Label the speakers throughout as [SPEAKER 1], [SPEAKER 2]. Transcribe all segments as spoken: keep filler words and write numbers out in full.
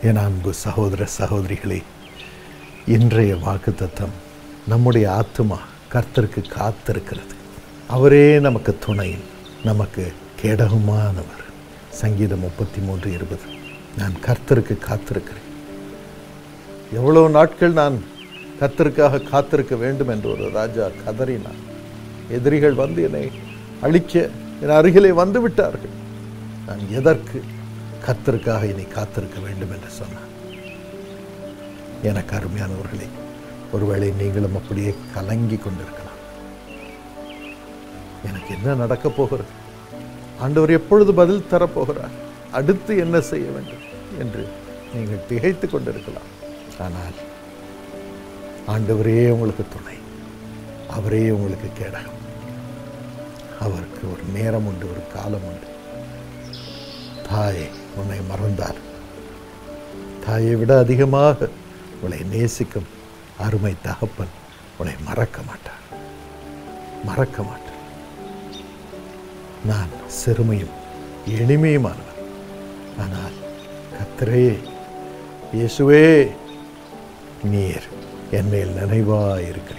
[SPEAKER 1] என் அன்பு சகோதர சகோதரிகளே, இன்றைய வாக்குத்தத்தம் நம்முடைய ஆத்துமா கர்த்தருக்கு காத்திருக்கிறது. அவரே நமக்கு துணை, நமக்கு கேடகமானவர். சங்கீதம் முப்பத்தி மூன்று இருபது. நான் கர்த்தருக்கு காத்திருக்கிறேன். எவ்வளவு நாட்கள் நான் கர்த்தருக்காக காத்திருக்க வேண்டும் என்று ஒரு ராஜா கதறினான். எதிரிகள் வந்து என்னை அழிக்க என் அருகிலே வந்து விட்டார்கள். நான் எதற்கு கர்த்தருக்காக இனி காத்திருக்க வேண்டும் என்று சொன்னான். எனக்கு அருமையானவர்களே, ஒருவேளை நீங்களும் அப்படியே கலங்கி கொண்டிருக்கலாம். எனக்கு என்ன நடக்கப் போகிறது? ஆண்டவர் எப்பொழுது பதில் தரப்போகிறார்? அடுத்து என்ன செய்ய வேண்டும் என்று நீங்கள் திகைத்து கொண்டிருக்கலாம். ஆனால் ஆண்டவரே உங்களுக்கு துணை, அவரே உங்களுக்கு கேடகம். அவருக்கு ஒரு நேரம் உண்டு, ஒரு காலம் உண்டு. தாயை உன்னை மறந்தார், தாயை விட அதிகமாக உன்னை நேசிக்கும் அருமை தகப்பன் உன்னை மறக்க மாட்டார், மறக்க மாட்டார். நான் சிறுமையும் எளிமையுமானவன், ஆனால் கர்த்தரே, இயேசுவே, நீர் என் மேல் நினைவாயிருக்கிறீர்.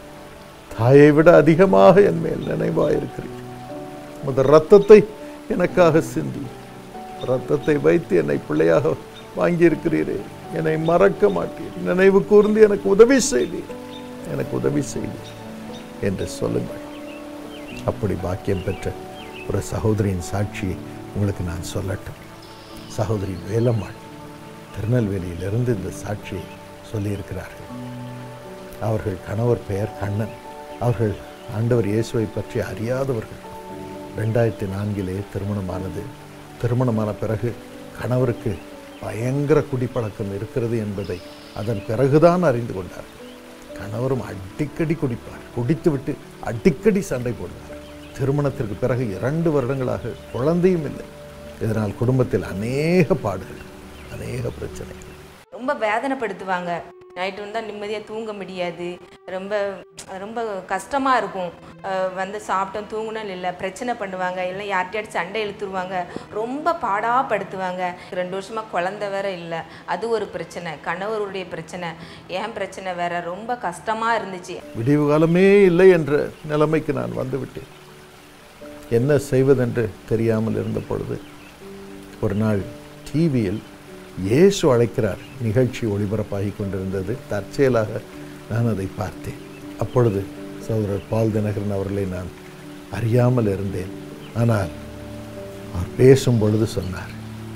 [SPEAKER 1] தாயை விட அதிகமாக என் மேல் நினைவாயிருக்கிறீர். உமது இரத்தத்தை எனக்காக சிந்தி, இரத்தத்தை வைத்து என்னை பிள்ளையாக வாங்கியிருக்கிறீரே. என்னை மறக்க மாட்டீர், நினைவு கூர்ந்து எனக்கு உதவி செய்தீர், எனக்கு உதவி செய்தீர் என்று சொல்லுங்கள். அப்படி பாக்கியம் பெற்ற ஒரு சகோதரியின் சாட்சியை உங்களுக்கு நான் சொல்லட்டும். சகோதரி வேலம்மாள் திருநெல்வேலியிலிருந்து இந்த சாட்சியை சொல்லியிருக்கிறார்கள். அவர்கள் கணவர் பெயர் கண்ணன். அவர்கள் ஆண்டவர் இயேசுவை பற்றி அறியாதவர்கள். ரெண்டாயிரத்தி நான்கிலே திருமணமானது. திருமணமான பிறகு கணவருக்கு பயங்கர குடிப்பழக்கம் இருக்கிறது என்பதை அதன் பிறகுதான் அறிந்து கொண்டார். கணவரும் அடிக்கடி குடிப்பார், குடித்துவிட்டு அடிக்கடி சண்டை போடுவார். திருமணத்திற்கு பிறகு இரண்டு வருடங்களாக குழந்தையும் இல்லை. இதனால் குடும்பத்தில் அநேக பாடுகள், அநேக பிரச்சனைகள்.
[SPEAKER 2] ரொம்ப வேதனைப்படுத்துவாங்க. நைட்டு வந்தால் நிம்மதியாக தூங்க முடியாது. ரொம்ப ரொம்ப கஷ்டமாக இருக்கும். வந்து சாப்பிட்டோம் தூங்கணும் இல்லை, பிரச்சனை பண்ணுவாங்க, இல்லை யார்கிட்டயாச்சும் சண்டை இழுத்துருவாங்க, ரொம்ப பாடாப்படுத்துவாங்க. ரெண்டு வருஷமாக குழந்தை வேற இல்லை, அது ஒரு பிரச்சனை. கணவருடைய பிரச்சனை, ஏன் பிரச்சனை வேற, ரொம்ப கஷ்டமாக இருந்துச்சு.
[SPEAKER 1] விடிவு காலமே இல்லை என்ற நிலைமைக்கு நான் வந்துவிட்டேன். என்ன செய்வதென்று தெரியாமல் இருந்த பொழுது ஒரு நாள் டிவியில் இயேசு அழைக்கிறார் நிகழ்ச்சி ஒளிபரப்பாகி கொண்டிருந்தது. தற்செயலாக நான் அதை பார்த்தேன். அப்பொழுது சகோதரர் பால் தினகரன் அவர்களை நான் அறியாமல் இருந்தேன். ஆனால் அவர் பேசும் பொழுது சொன்னார்,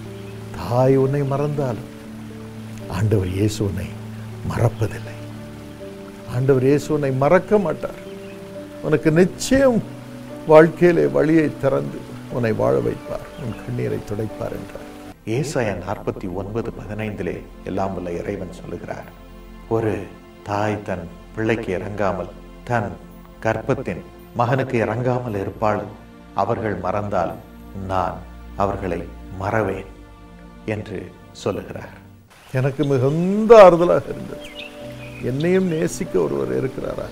[SPEAKER 1] தாய் உன்னை மறந்தாலும் ஆண்டவர் இயேசு உன்னை மறப்பதில்லை. ஆண்டவர் இயேசு உன்னை மறக்க மாட்டார். உனக்கு நிச்சயம் வாழ்க்கையிலே வழியை திறந்து உன்னை வாழ வைப்பார், உன் கண்ணீரை துடைப்பார் என்றார்.
[SPEAKER 3] ஏசாயா நாற்பத்தி ஒன்பது பதினைந்திலே எல்லாம் வல்ல இறைவன் சொல்லுகிறார், ஒரு தாய் தன் பிள்ளைக்கு இறங்காமல் தன் கர்ப்பத்தின் மகனுக்கு இறங்காமல் இருப்பாள். அவர்கள் மறந்தாலும் நான் அவர்களை மறவேன் என்று சொல்லுகிறார்.
[SPEAKER 1] எனக்கு மிகுந்த ஆறுதலாக இருந்தது. என்னையும் நேசிக்க ஒருவர் இருக்கிறாரா,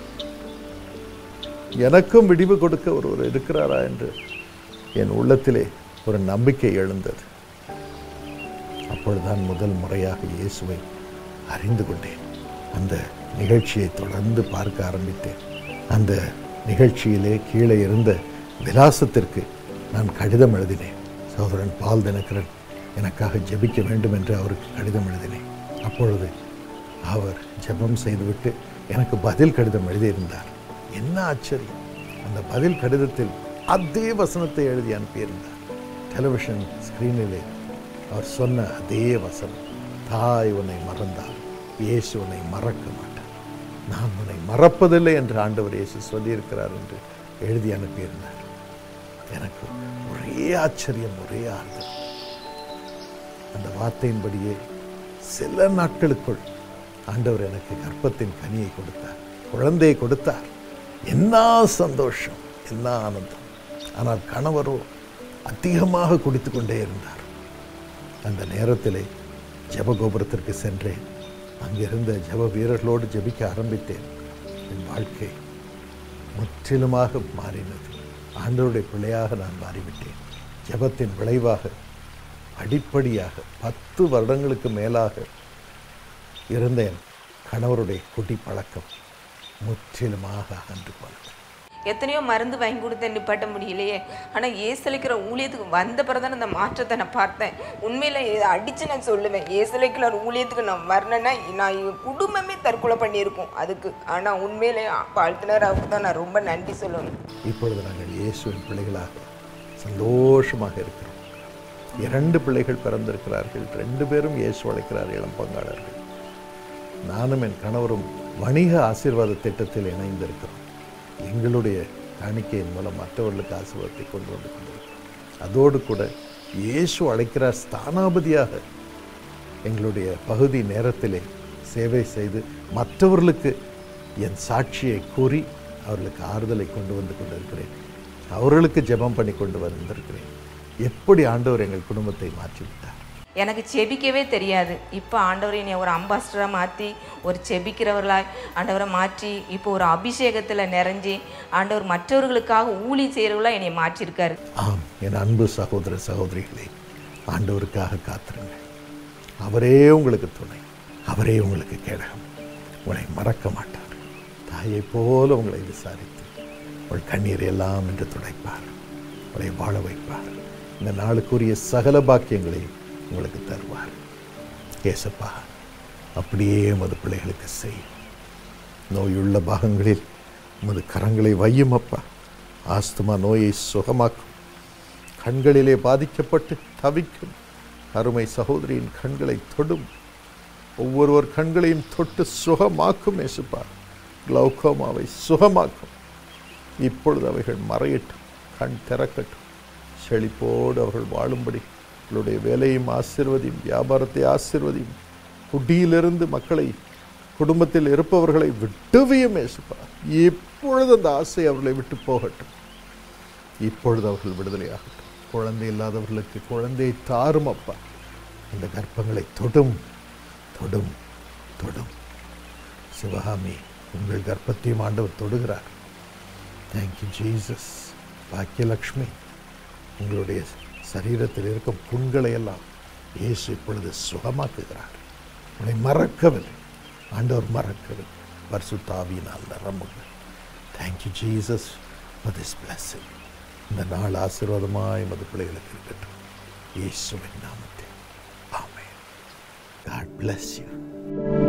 [SPEAKER 1] எனக்கும் விடிவு கொடுக்க ஒருவர் இருக்கிறாரா என்று என் உள்ளத்திலே ஒரு நம்பிக்கை எழுந்தது. அப்பொழுதுதான் முதல் முறையாக இயேசுவை அறிந்து கொண்டேன். அந்த நிகழ்ச்சியை தொடர்ந்து பார்க்க ஆரம்பித்தேன். அந்த நிகழ்ச்சியிலே கீழே இருந்த விலாசத்திற்கு நான் கடிதம் எழுதினேன். சகோதரன் பால் தினகரன் எனக்காக ஜெபிக்க வேண்டும் என்று அவருக்கு கடிதம் எழுதினேன். அப்பொழுது அவர் ஜெபம் செய்துவிட்டு எனக்கு பதில் கடிதம் எழுதியிருந்தார். என்ன ஆச்சரியம்! அந்த பதில் கடிதத்தில் அதே வசனத்தை எழுதி அனுப்பியிருந்தார். டெலிவிஷன் ஸ்கிரீனிலே அவர் சொன்ன அதே வசனம், தாய் உன்னை மறந்தால் இயேசு உன்னை மறக்க மாட்டார், நான் உன்னை மறப்பதில்லை என்று ஆண்டவர் இயேசு சொல்லியிருக்கிறார் என்று எழுதி அனுப்பியிருந்தார். எனக்கு ஒரே ஆச்சரியம், ஒரே ஆறுதல். அந்த வார்த்தையின்படியே சில நாட்களுக்குள் ஆண்டவர் எனக்கு கர்ப்பத்தின் கனியை கொடுத்தார், குழந்தையை கொடுத்தார். என்ன சந்தோஷம், என்ன ஆனந்தம்! ஆனால் கணவரோ அதிகமாக குடித்து கொண்டே இருந்தார். அந்த நேரத்திலே ஜெபகோபுரத்திற்கு சென்றேன். அங்கிருந்த ஜெப வீரர்களோடு ஜெபிக்க ஆரம்பித்தேன். என் வாழ்க்கை முற்றிலுமாக மாறினது. ஆண்டவருடைய பிள்ளையாக நான் மாறிவிட்டேன். ஜெபத்தின் விளைவாக படிப்படியாக பத்து வருடங்களுக்கு மேலாக இருந்த என் கணவருடைய குடி பழக்கம் முற்றிலுமாக அகன்று போனது.
[SPEAKER 2] எத்தனையோ மருந்து வாங்கி கொடுத்த நிப்பாட்ட முடியலையே. ஆனால் ஏசலைக்கிற ஊழியத்துக்கு வந்த பிறதான அந்த மாற்றத்தை நான் பார்த்தேன். உண்மையில் இதை அடித்து நான் சொல்லுவேன், ஏசலைக்கிற ஊழியத்துக்கு நான் வரணுன்னா நான் என் குடும்பமே தற்கொலை பண்ணியிருக்கோம் அதுக்கு. ஆனால் உண்மையிலே வாழ்த்தினர் அவருக்கு தான் நான் ரொம்ப நன்றி சொல்லணும்.
[SPEAKER 1] இப்பொழுது நாங்கள் இயேசுவின் பிள்ளைகளாக சந்தோஷமாக இருக்கிறோம். இரண்டு பிள்ளைகள் பிறந்திருக்கிறார்கள். ரெண்டு பேரும் இயேசு அழைக்கிறார் இளம் பங்காளர்கள். நானும் என் கணவரும் வணிக ஆசீர்வாத திட்டத்தில் இணைந்திருக்கிறோம். எங்களுடைய காணிக்கையின் மூலம் மற்றவர்களுக்கு ஆசீர்வாதத்தை கொண்டு வந்து கொண்டிருக்கிறோம். அதோடு கூட இயேசு அழைக்கிறார் ஸ்தானாபதியாக எங்களுடைய பகுதி நேரத்திலே சேவை செய்து மற்றவர்களுக்கு என் சாட்சியை கூறி அவர்களுக்கு ஆறுதலை கொண்டு வந்து கொண்டிருக்கிறேன். அவர்களுக்கு ஜெபம் பண்ணி கொண்டு வந்திருக்கிறேன். எப்படி ஆண்டவர் எங்கள் குடும்பத்தை மாற்றிவிட்டார்.
[SPEAKER 2] எனக்கு செபிக்கவே தெரியாது. இப்போ ஆண்டவரை என்னை ஒரு அம்பாஸ்டராக மாற்றி ஒரு செபிக்கிறவர்களாய் ஆண்டவரை மாற்றி இப்போ ஒரு அபிஷேகத்தில் நிறைஞ்சி ஆண்டவர் மற்றவர்களுக்காக ஊழி செய்கிறவர்களாக என்னை மாற்றியிருக்காரு.
[SPEAKER 1] ஆம், என் அன்பு சகோதர சகோதரிகளே, ஆண்டவருக்காக காத்திருங்க. அவரே உங்களுக்கு துணை, அவரே உங்களுக்கு கேடகம். உங்களை மறக்க மாட்டார். தாயை போல உங்களை விசாரித்து உங்கள் கண்ணீர் எல்லாம் என்று துடைப்பார். உங்களை வாழ வைப்பார். இந்த நாளுக்குரிய சகல பாக்கியங்களை உங்களுக்கு தருவார். ஏசப்பா, அப்படியே உமது பிள்ளைகளுக்கு செய்யும். நோயுள்ள பாகங்களில் உமது கரங்களை வையும் அப்பா. ஆஸ்துமா நோயை சுகமாக்கும். கண்களிலே பாதிக்கப்பட்டு தவிக்கும் அருமை சகோதரியின் கண்களை தொடும். ஒவ்வொருவர் கண்களையும் தொட்டு சுகமாக்கும். ஏசப்பா, கிளௌகோமாவை சுகமாக்கும். இப்பொழுது அவைகள் மறையட்டும், கண் திறக்கட்டும். செழிப்போடு அவர்கள் வாழும்படி அவர்களுடைய வேலையும் ஆசீர்வதியும், வியாபாரத்தை ஆசீர்வதியும். குடியிலிருந்து மக்களை, குடும்பத்தில் இருப்பவர்களை விட்டுவியும் ஏசுப்பா. இப்பொழுது அந்த ஆசை அவர்களை விட்டு போகட்டும். இப்பொழுது அவர்கள் விடுதலையாகட்டும். குழந்தை இல்லாதவர்களுக்கு குழந்தையை தாரும் அப்பா. இந்த கர்ப்பங்களை தொடும் தொடும் தொடும். சிவகாமி, உங்கள் கர்ப்பத்தையும் ஆண்டவர் தொடுகிறார். Thank you Jesus. பாக்கியலக்ஷ்மி, உங்களுடைய சரீரத்தில் இருக்கும் புண்களை எல்லாம் இயேசு இப்பொழுது சுகமாக்குகிறார். உன்னை மறக்கவில்லை, ஆண்டவர் மறக்கவில்லை. பரிசுத்த ஆவியினால் நிரம்புங்கள். Thank you Jesus for this blessing. இந்த நாள் ஆசீர்வாதமாய் மது பிள்ளைகளுக்கு இருக்கட்டும். இயேசுவின் நாமத்தில் ஆமென். God bless you.